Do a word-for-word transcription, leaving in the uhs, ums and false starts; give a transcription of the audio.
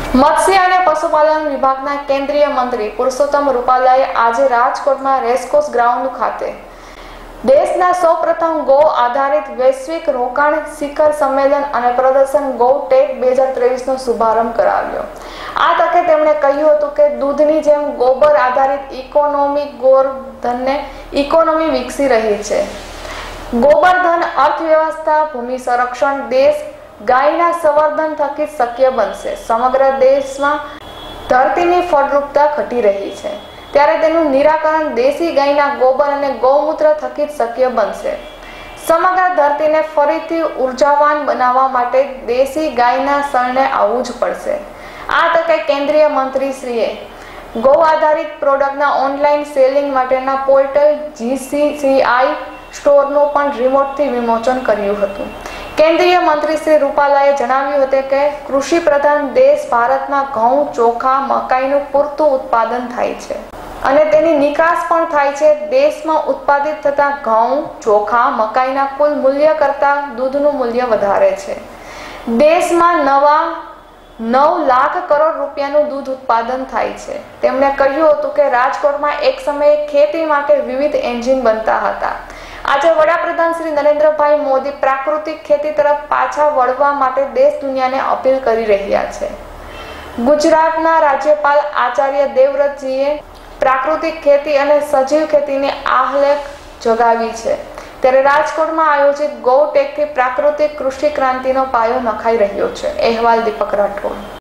મત્સ્ય અને પશુપાલન વિભાગના કેન્દ્રીય મંત્રી પુરુષોત્તમ રૂપાલાએ આજે રાજકોટમાં રેસકોર્સ ગ્રાઉન્ડ ખાતે દેશના સૌપ્રથમ ગૌ આધારિત વૈશ્વિક રોકાણ શિખર સંમેલન અને પ્રદર્શન ગૌ ટેક બે હજાર ત્રેવીસનો શુભારંભ કરાવ્યો। આ તકે તેમણે કહ્યું હતું કે દૂધની જેમ ગોબર આધારિત ઇકોનોમી ગોબરધનને ઇકોનોમી વિકસી રહી છે। ગોબરધન અર્થવ્યવસ્થા, ભૂમિ સંરક્ષણ, દેશ ગાયના સંવર્ધન થકી શક્ય બનશે। સમગ્ર દેશમાં ધરતીની ફળદ્રુપતા ઘટી રહી છે, ત્યારે તેનું નિરાકરણ દેશી ગાયના ગોબર અને ગૌમૂત્ર થકી જ શક્ય બનશે। સમગ્ર ધરતીને ફરીથી ઉર્જાવાન બનાવવા માટે દેશી ગાયના શરણે આવવું જ પડશે। આ તકે કેન્દ્રીય મંત્રીશ્રીએ ગૌ આધારિત પ્રોડક્ટના ઓનલાઈન સેલિંગ માટેના પોર્ટલ જીસીસીઆઈ સ્ટોરનું પણ રિમોટથી વિમોચન કર્યું હતું। કેન્દ્રીય મંત્રી શ્રી રૂપાલાએ જણાવ્યું હતું કે કૃષિ પ્રધાન દેશ ભારતમાં ઘઉં, ચોખા, મકાઈનું પૂરતું ઉત્પાદન થાય છે અને તેની નિકાસ પણ થાય છે। દેશમાં ઉત્પાદિત થતા ઘઉં, ચોખા, મકાઈના કુલ મૂલ્ય કરતાં દૂધનું મૂલ્ય વધારે છે। દેશમાં નવા નવ લાખ કરોડ રૂપિયાનું દૂધ ઉત્પાદન થાય છે। તેમણે કહ્યું હતું કે રાજકોટમાં એક સમયે ખેતી માટે વિવિધ એન્જિન બનતા હતા। આજે વડાપ્રધાન શ્રી નરેન્દ્રભાઈ મોદી પ્રાકૃતિક ખેતી તરફ પાછા વળવા માટે દેશ દુનિયાને અપીલ કરી રહ્યા છે। ગુજરાતના રાજ્યપાલ આચાર્ય દેવવ્રતજીએ પ્રાકૃતિક ખેતી અને સજીવ ખેતીની આહલેખ જગાવી છે, ત્યારે રાજકોટમાં આયોજિત ગૌ ટેકથી પ્રાકૃતિક કૃષિ ક્રાંતિનો પાયો નખાઈ રહ્યો છે। અહેવાલ દીપક રાઠોડ।